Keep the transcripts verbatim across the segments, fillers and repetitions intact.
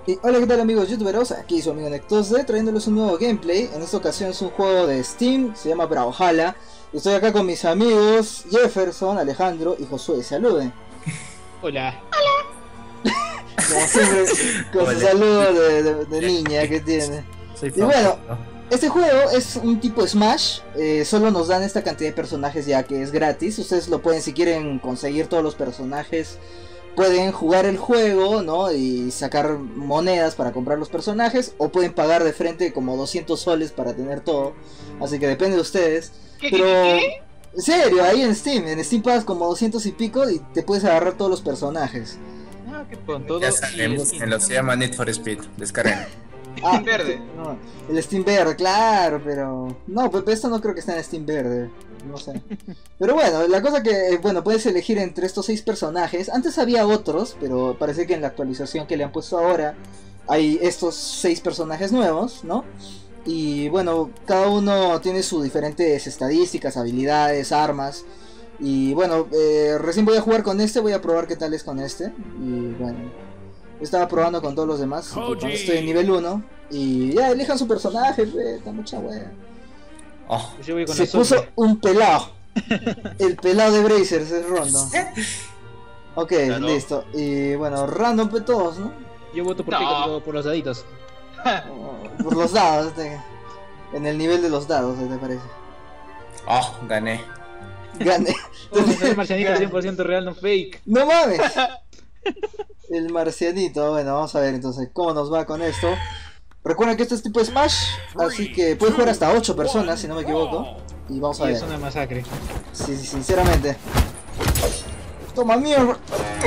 Y hola, ¿qué tal amigos youtuberos? Aquí su amigo Nectose trayéndoles un nuevo gameplay. En esta ocasión es un juego de Steam, se llama Brawlhalla. Estoy acá con mis amigos Jefferson, Alejandro y Josué. Saluden. Hola. Como siempre, con su saludo de, de, de niña que tiene. Soy Y bueno, este juego es un tipo Smash. eh, Solo nos dan esta cantidad de personajes ya que es gratis. Ustedes lo pueden, si quieren conseguir todos los personajes, pueden jugar el juego, ¿no? Y sacar monedas para comprar los personajes, o pueden pagar de frente como doscientos soles para tener todo. Así que depende de ustedes. ¿Qué, Pero qué, qué? en serio, ahí en Steam, en Steam pagas como doscientos y pico y te puedes agarrar todos los personajes. Ah, que con todo. ya sabemos, en lo se llama Need for Speed, descarguen. Ah, verde. No, el Steam verde, claro, pero no, pues esto no creo que esté en Steam verde. No sé. Pero bueno, la cosa que, bueno, puedes elegir entre estos seis personajes. Antes había otros, pero parece que en la actualización que le han puesto ahora hay estos seis personajes nuevos, ¿no? Y bueno, cada uno tiene sus diferentes estadísticas, habilidades, armas. Y bueno, eh, recién voy a jugar con este, voy a probar qué tal es con este. Y bueno, estaba probando con todos los demás. Estoy en nivel uno. Y ya, elijan su personaje, wey, está mucha wea. Oh, Yo voy con Se la puso sombra. un pelado. El pelado de Brazers es Rondo. Ok, Claro. listo. Y bueno, random pe todos, ¿no? Yo voto por, No. ti, por, por los daditos. Oh, por los dados, te- en el nivel de los dados, ¿te parece? oh, gané. Gane. Vamos a hacer marcianito cien por ciento real, no fake. ¡No mames! El marcianito, bueno, vamos a ver entonces cómo nos va con esto. Recuerden que este es tipo Smash, así que puede jugar hasta ocho personas, si no me equivoco. Y vamos a Y ver. es una masacre. Sí, sí, sinceramente. Toma mierda.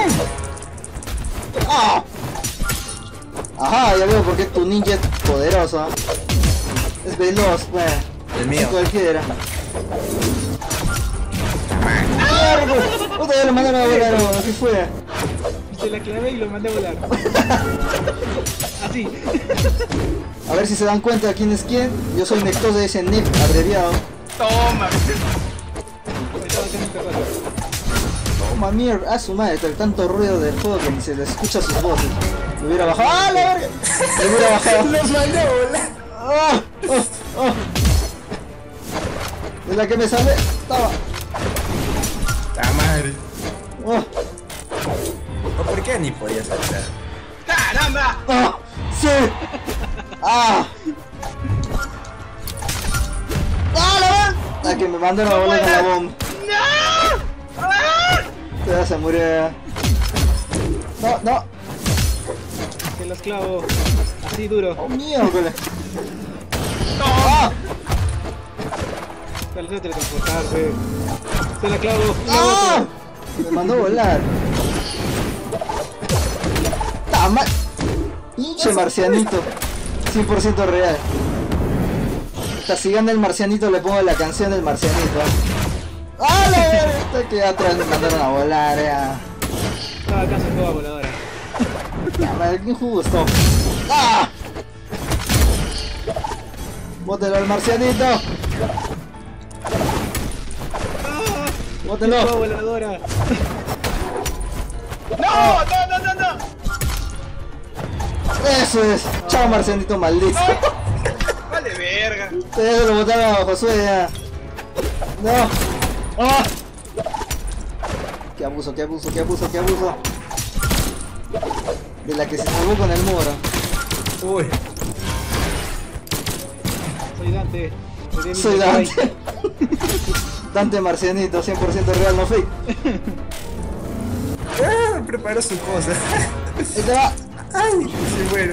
¡Ah! Ajá, ya veo por qué tu ninja es poderoso. Es veloz, bueno. El mío. Cualquiera. ¡Mierda! Puta, ya lo mandaron a volar, o así fue. Viste la clave y lo mandé a volar. Así. A ver si se dan cuenta de quién es quién. Yo soy Nectose de ese N I P abreviado. Toma. Estaba acá en el perro. Toma mierda, a su madre, el tanto ruido del juego que ni se le escucha sus voces. Le hubiera bajado. ¡Ah, la verga! Le hubiera bajado. Los mandé a volar. ¡Ah! ¡Oh! ¡Oh! De la que me salvé. Toma. La madre. ¡Oh! ¿O por qué ni podía saltar? ¡Caramba! ¡Ah! ¡Sí! ¡Ah! ¡Ah, la verga! La que me mandaron a volar con la bomba. ¡No! ¡Ah! Ya se murió. No, no. Se los clavo. Así duro. ¡Oh, miércoles! ¡Toma! ¡Ah! Para hacer teletransportarse. Se la clavo. Y la ¡Ah! boto. Me mandó a volar. ¡Tama! ¡Pinche marcianito! cien por ciento real. Hasta si gana el marcianito le pongo la canción del marcianito. ¡Ah, la verga! Que atrás me mandaron a volar, ya. Estaba acá en toda voladora. La madre, qué justo. ¡Ah! ¡Bótelo al marcianito! Toda ¡Bótelo! voladora. ¡No! ¡No, no, no, no! ¡Eso es! ¡Chao, marcianito maldito! Vale, verga. Ustedes lo botaron a Josué ya. ¡No! ¡Ah! ¡Qué abuso, qué abuso, qué abuso, qué abuso! De la que se salvó con el muro. Uy. Soy Dante. de Soy mi Dante. Sakurai. Dante marcianito, cien por ciento real, no fake. Ah, preparó su cosa. Ahí te va. Ay, sí, bueno.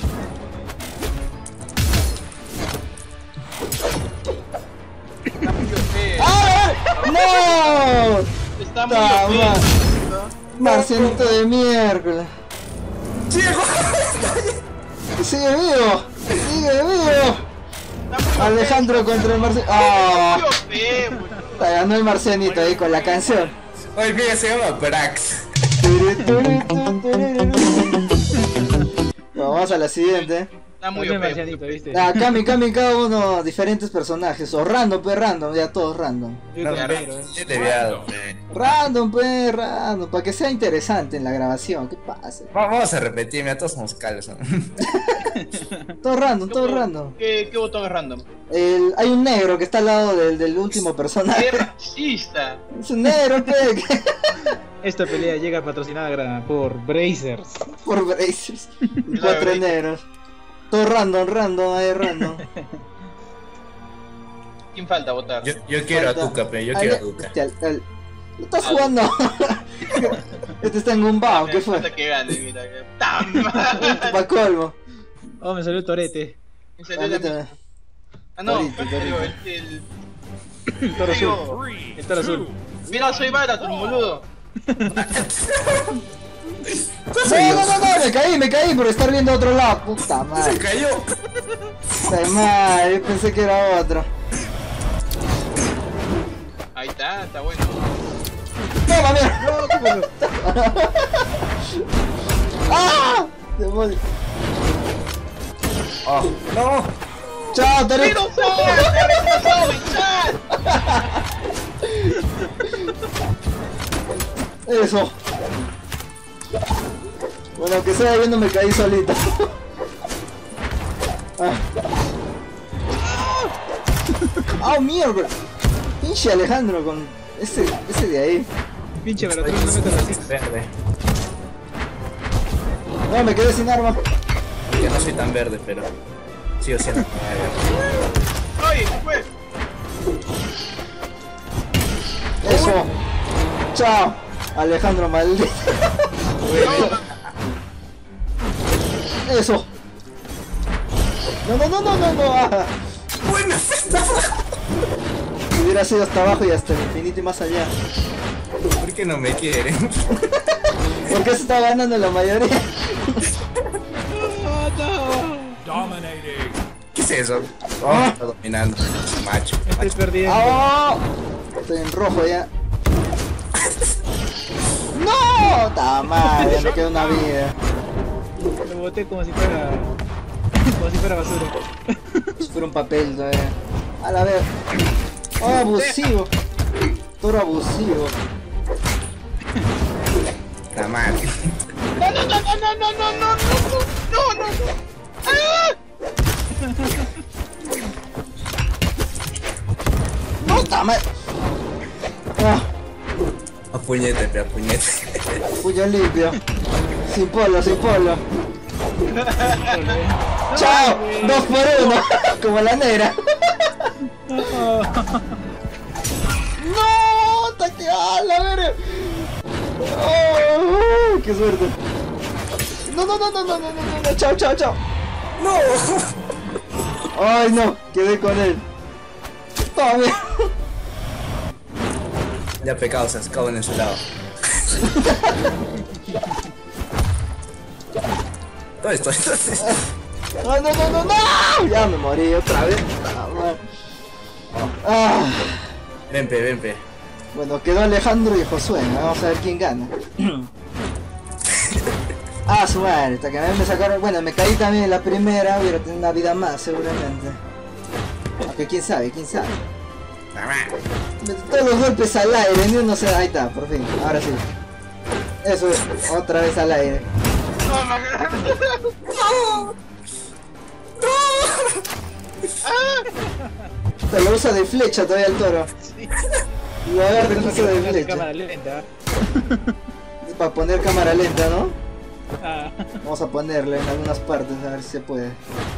Está muy feo. ¡Ah! ¡No! Está muy Toma. feo. Marcianito de miércoles. ¡Ciego! ¡Sigue vivo! ¡Sigue vivo! Está muy Alejandro feo. contra el marcianito. Está ¡Ah! muy feo, muchacho. Ganó el marcianito ahí con la canción. Oye, mira, se llama Brax. Bueno, vamos a la siguiente. Está muy Muy O P. marcianito, ¿viste? Ah, Cami, Cami, cada uno diferentes personajes. O random, pues random, ya todos random. Yo No, con no, negro, eh. sí, desviado, pe. Random, pues, random. Para que sea interesante en la grabación. ¿Qué pasa? Va- Vamos a repetir, mira, todos somos calvos, ¿no? Todo random, ¿Qué todo botón- random. ¿Qué, qué botón es random? El, hay un negro que está al lado del, del último ¡Qué personaje. racista! Es un negro, pe. Esta pelea llega patrocinada gra- por Brazers. Por Brazers. Y cuatro negros. Todo random, random, ahí random. ¿Quién falta votar? Yo, yo quiero a Falta- Tuca, pe, yo Ay, quiero a ya- Tuca. hostia, el- el- ¿No estás jugando? Este está en un bao, ¿qué fue? Falta que gane, mira. que- ¡Tam! Pa' colmo. Oh, me salió el torete. Me A salió mí la- también. Ah, no, Torito, ¿cuál salió? torito. El, el... El toro Digo, azul. El toro azul. Mira, soy Baraton, boludo. No, no, no, no, me caí, me caí por estar viendo a otro lado. Puta Se madre. cayó. Puta madre, yo pensé que era otro. Ahí está, está bueno. Toma, mira. ¡Ah! Demonio. Oh, no. Chao, Torito. ¡Pero soy! ¡Te reemplazado mi chat! Eso. Bueno, que sea yo no me caí solito. Ah. ¡Ah, mierda! Pinche Alejandro con ese, ese de ahí. Pinche Baratrón, no metas así. Verde. No, me quedé sin arma. Yo no soy tan verde, pero sigo siendo verde. ¡Oye, ¿qué fue? Eso. Chao, Alejandro maldito. Eso. No, no, no, no, no, no. Ah. Buena. Hubiera sido hasta abajo y hasta el infinito y más allá. ¿Por qué no me quieren? Porque se está ganando la mayoría. ¿Qué es eso? Oh, está dominando. Macho. Estoy perdiendo. ¡Ah! Estoy en rojo ya. ¡No! ¡Ta madre! Me queda una vida. Lo boté como si fuera. Como si fuera basura. Es por un papel todavía. A la vez. ¡Oh, abusivo! Toro abusivo. La madre. ¡No, no, no, no, no, no, no, no, no, no, no, no! ¡Ah! ¡No, ta madre! ¡Ah! A puñete, pe, a puñete. Puño limpio. Sin polo, sin polo. ¡Chao! ¡Dos por uno! Como la negra. ¡No! ¡Taquea! ¡La verga! ¡Oh! ¡Qué suerte! ¡No, no, no, no, no, no, no, no, no! ¡Chao, chao, chao! ¡No! ¡Ay, no! Quedé con él. ¡Tome! Ya pecado, se acabó en su lado. ¿Dónde estoy? ¡No, no, no, no, no! Ya me morí otra vez. Ah, man. Ah. Ven, pe, ven, pe. Bueno, quedó Alejandro y Josué. Vamos a ver quién gana. Ah, su madre, hasta que a mí me sacaron. Bueno, me caí también en la primera, hubiera tenido una vida más, seguramente. Aunque quién sabe, quién sabe. La madre. Metí todos los golpes al aire, ni uno se. Ahí está, por fin, ahora sí. Eso es, otra vez al aire. ¡No, no, Se lo usa de flecha todavía el toro. Lo agarra y lo usa de Hace flecha. cámara lenta. Es para poner cámara lenta, ¿no? Ah. Vamos a ponerle en algunas partes a ver si se puede.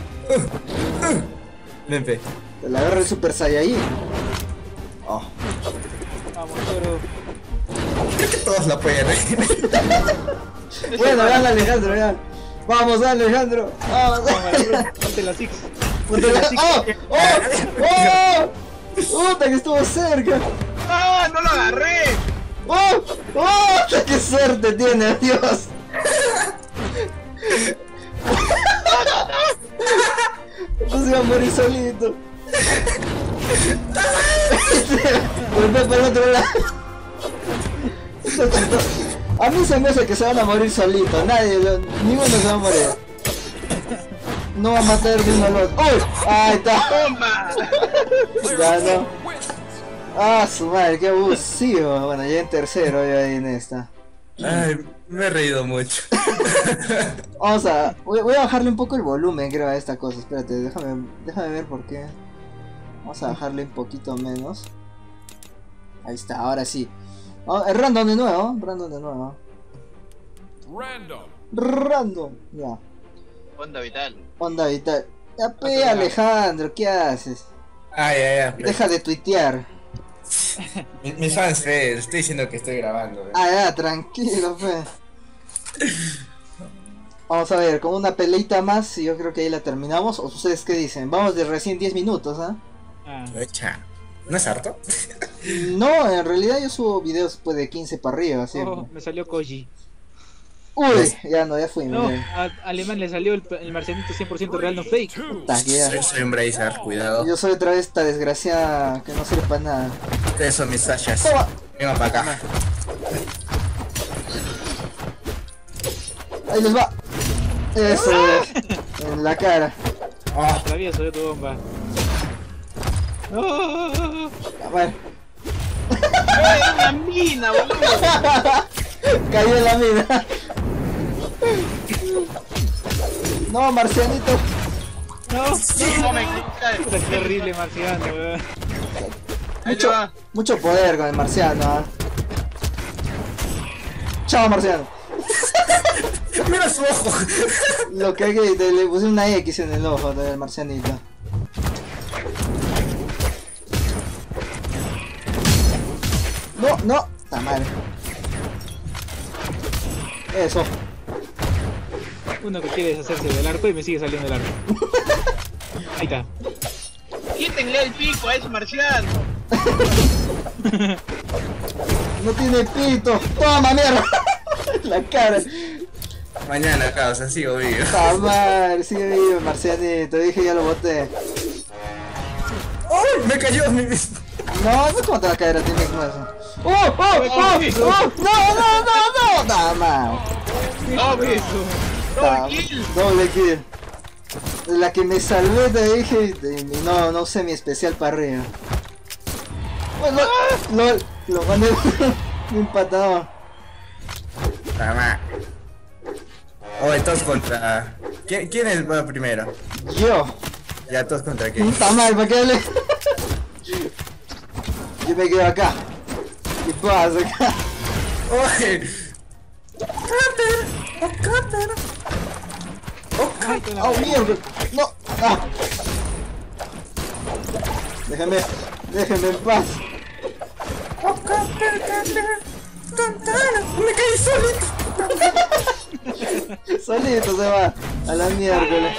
Ven, pe. Te la agarra el Super Saiyajin. Oh. Vamos, toro. Creo que todos la pueden. Bueno, gana Alejandro, ya. Vamos, Alejandro. Vamos, Cámara, ponte la six. Ponte la- ¡Oh! ¡Oh! ¡Oh! ¡Puta que estuvo cerca! ¡Ah, no lo agarré! ¡Oh! ¡Oh! ¡Qué suerte tiene, Dios! No se iba a morir solito. Volvé para el otro lado. Está chistoso. A mí se me hace que se van a morir solitos. Nadie, lo- ninguno se va a morir. No va a matar de uno al otro. ¡Uy! ¡Ahí está! ¡Toma! Ya no. Ah, su madre, qué abusivo. Bueno, ya en tercero yo ahí en esta. Ay, me he reído mucho. Vamos a... Voy, voy a bajarle un poco el volumen, creo, a esta cosa. Espérate, déjame, déjame ver por qué. Vamos a bajarle un poquito menos. Ahí está, ahora sí. Oh, random de nuevo, random de nuevo. Random. Random, ya. Onda vital. Onda vital. Ya pe, Alejandro, ¿qué haces? Ay, ay, ay. Deja de tuitear. Mis, mis fans, fe, estoy diciendo que estoy grabando. Fe. Ah, ya, tranquilo, fe. Vamos a ver, con una peleita más, yo creo que ahí la terminamos. ¿O ustedes qué dicen? Vamos de recién diez minutos, ¿ah? Ah, Echa. ¿No es harto? No, en realidad yo subo videos pues, de quince para arriba, siempre. oh, me salió Koji. Uy, ya no, ya fui. No, miren. a Alemán le salió el, el marcianito cien por ciento real, no fake. Puta, que ya. Soy, soy un Bracer, cuidado. Yo soy otra vez esta desgraciada que no sirve para nada. Ustedes son mis Sashas. Toma. Venga para acá. Ahí les va. Eso, en la cara. Oh, Atravieso yo tu bomba. Oh, A ver. ¡Ay, una mina, boludo! Cayó en la mina. No, marcianito. no, No me cae. puta, qué horrible marciano, weón. Ahí Mucho, te va. mucho poder con el marciano. ¿Ah? Chao, marciano. mira su ojo. Lo que hay que le puse una X en el ojo del marcianito. No, no, está mal. Eso. Uno que quiere deshacerse del arco y me sigue saliendo el arco. Ahí está. Quítenle el pico a ese marciano. No tiene pito. Toma, mierda. La cara. Mañana, causa, sigo vivo. Está mal, sigue vivo, marcianito. Dije ya lo boté. ¡Ay! Me cayó mi. No, no cómo te va a caer a ti mismo eso. ¡Oh, oh, oh! ¡Oh! ¡No, no, no, no! ¡Está mal! No, Eso. Está- Doble kill. Doble kill. La que me salvé te dije y no, no usé mi especial para arriba. Oh, lo, lo, lo mandé un patadón. Mamá. Oh, todos contra. ¿Quién, quién es va primero? Yo. Ya todos contra quién. Está mal, ¿para qué le? Yo me quedo acá. ¿Qué pasa acá? ¡Oye! Ay, con la ¡Oh, mano. mierda! ¡No! ¡Ah! Déjame, déjame en paz. ¡Me caí solito! Solito se va a la miércoles.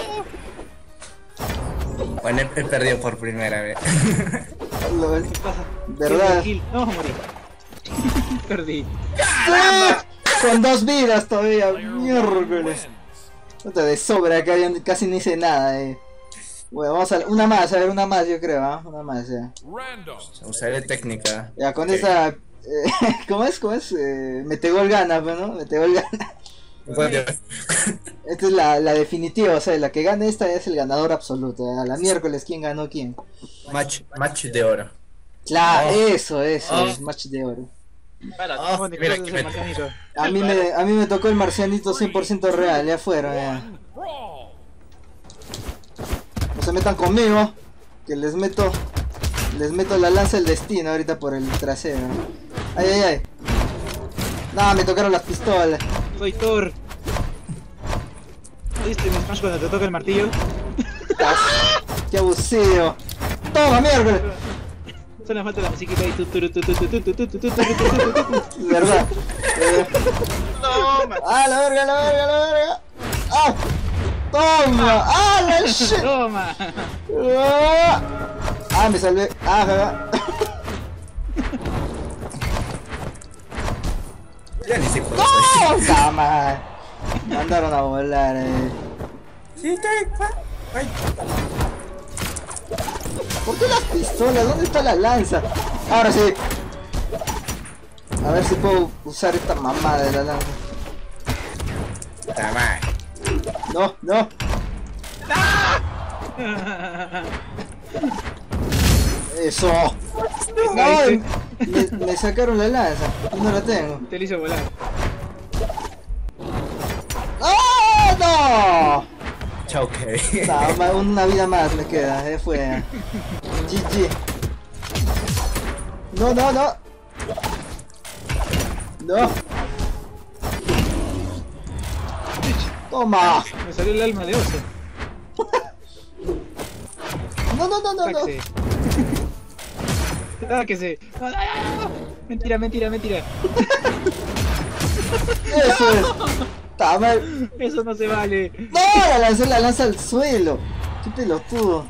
Bueno, he, he perdido por primera vez. Lo- ¿Qué pasa? ¿Verdad? Kill, kill. No, morí. Perdí. ¡Sí! Con dos vidas todavía, miércoles. Puta, de sobra acá, ya casi no hice nada, eh. Bueno, vamos a una más, a ver, una más yo creo, ¿ah? Una más ya. Random. Usaré técnica. Ya, con Ok. esa... eh, ¿Cómo es? ¿Cómo es? Eh, Metegol gana, pues, ¿no? Metegol gana. Bueno, Esta es la, la definitiva, o sea, la que gana esta es el ganador absoluto. A la miércoles, ¿quién ganó quién? match, match de oro. Claro, Oh. eso, eso, Oh. es match de oro. Para. Ah, ¿Dónde mira, está aquí ese me- marcianito? A mí me, a mí me tocó el marcianito cien por ciento real, ya fueron, ya. Brawl. No se metan conmigo, que les meto, les meto la lanza del destino ahorita por el trasero. Ay, ay, ay. No, me tocaron las pistolas. Soy Thor. ¿Viste mi Smash cuando te toca el martillo? Qué abusivo. Toma, miércoles. Solo falta la musiquita ahí. Tu, tu, tu, tu, tu, tu, tu, tu, tu, tu, tu, tu, tu, tu, tu. Verdad. Eh, Toma. ah, la verga, la verga, la verga. Ah. Toma. Ah, la shit. Toma. Ah, Ah, me salvé. Ah, jaja. Ya ni sé por ¡No! ¡Cama! Mandaron a volar, eh. Ay, ¿Por qué las pistolas? ¿Dónde está la lanza? Ahora sí. A ver si puedo usar esta mamada de la lanza. puta madre. No, no. ¡Ah! Eso. No, me, me sacaron la lanza. Y no la tengo. Te lo hizo volar. ¡Ah, no! Chao, Kevin. No, ma- una vida más me queda, eh, fue. G G. No, no, no. No. Toma. Me salió el alma de oso. No, no, no, no, no. Sáquese. Sáquese. No, no, no, no. Mentira, mentira, mentira. Eso es. Está mal. Eso no se vale. No, la lancé la lanza al suelo. Qué pelotudo.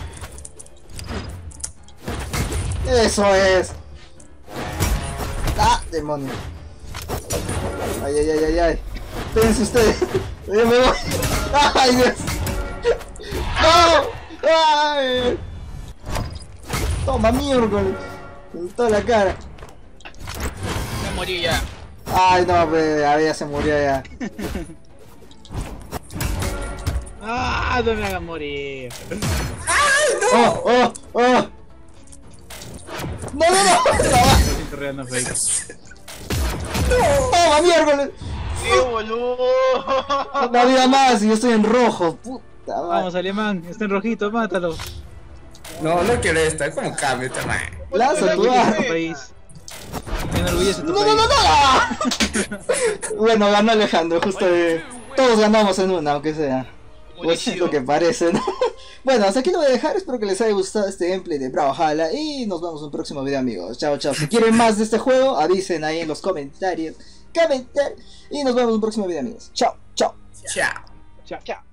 Eso es. Ah, demonio. Ay, ay, ay, ay, ay. Espérense ustedes. Yo me voy. Ay, Dios. No. Ay. Toma, miércoles. En toda la cara. Me morí ya. Ay, no, bebé. A ver, ya se murió ya. ¡Ah! No me hagan morir. Oh, oh, oh. No, no, no. Lo siento, real, no fake. Toma, miércoles. ¡Qué boludo! Una vida más y yo estoy en rojo. Puta madre. Vamos, alemán. Está en rojito, mátalo. No, no quiero esta, es como cambio esta madre. Lanza tu Orgullo arma. de tu país. Me enorgullece tu No, no, país. no, no. Bueno, ganó Alejandro, justo de... Todos ganamos en una, aunque sea. Pues es lo que parece, ¿no? Bueno, hasta aquí lo voy a dejar. Espero que les haya gustado este gameplay de Brawlhalla. Y nos vemos en un próximo video, amigos. Chao, chao. Si quieren más de este juego, avisen ahí en los comentarios. Comentar. Y nos vemos en un próximo video, amigos. Chao, chao. Chao. Chao, chao.